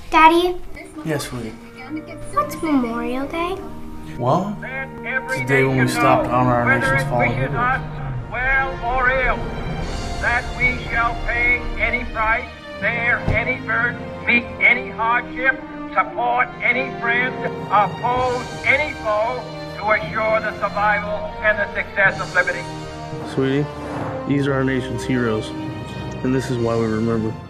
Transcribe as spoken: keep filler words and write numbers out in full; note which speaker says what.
Speaker 1: Daddy?
Speaker 2: Yes, sweetie.
Speaker 1: What's Memorial Day?
Speaker 2: Well, it's the day when we stopped to honor our nation's fallen heroes.
Speaker 3: Well or ill, that we shall pay any price, bear any burden, meet any hardship, support any friend, oppose any foe, to assure the survival and the success of liberty.
Speaker 4: Sweetie, these are our nation's heroes, and this is why we remember.